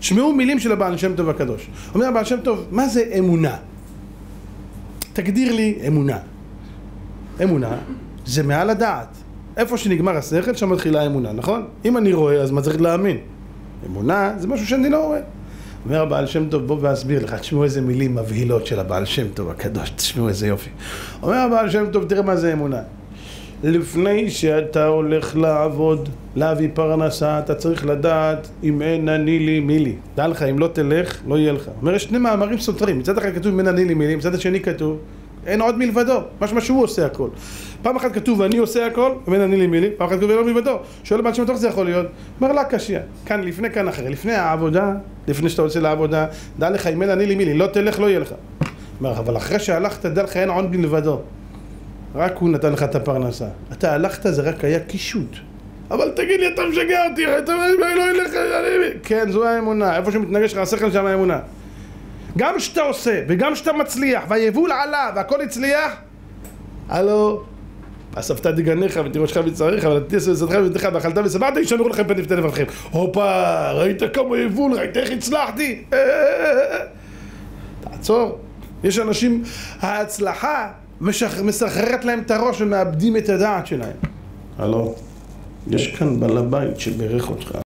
תשמעו מילים של הבעל שם טוב הקדוש. אומר הבעל שם טוב, מה זה אמונה? תגדיר לי אמונה. אמונה זה מעל הדעת. איפה שנגמר השכל, שם מתחילה האמונה, נכון? אם אני רואה, אז מה צריך להאמין? אמונה זה משהו שאני לא רואה. אומר הבעל שם טוב, בוא ואסביר לך, תשמעו איזה מילים מבהילות של הבעל שם טוב הקדוש, תשמעו איזה יופי. אומר הבעל שם טוב, תראה מה זה אמונה. לפני שאתה הולך לעבוד, להביא פרנסה, אתה צריך לדעת אם אין אני לי מי לי. דע לך, אם לא תלך, לא יהיה לך. אומר, יש שני מאמרים סותרים. מצד אחד כתוב אם אין אני לי מי לי, מצד השני כתוב אין עוד מלבדו, משמע שהוא עושה הכל. פעם אחת כתוב אני עושה הכל, אם אין אני לי מי לי, פעם אחת כתוב אין עוד מלבדו. שואל הבעל שם טוב, זה יכול להיות? אומר לה קשיא, כאן לפני, כאן אחרי. לפני העבודה, לפני שאתה יוצא לעבודה, דע לך אם אין אני לי מי לי, לא תלך, לא יהיה לך. אומר, אבל אחרי שהלכת, דע לך אין עוד מלבדו. רק הוא נתן לך את הפרנסה. אתה הלכת, זה רק היה קישוט. אבל תגיד לי, אתה משגע אותי, אתה לא ילך, כן, זו האמונה. איפה שמתנגש לך השכל שם האמונה. גם שאתה עושה, וגם שאתה מצליח, והיבול עלה, והכל הצליח, הלו, אספת דגניך ותירושך וצריך, אבל תהיה סבתך ובתך, ואכלת וסברת, ישמרו לכם פן יפתה לבבכם. הופה, ראית כמה יבול, ראית איך הצלחתי? תעצור. יש אנשים, ההצלחה מסחררת להם את הראש ומאבדים את הדעת שלהם. הלו, יש כאן בעל הבית שברך אותך.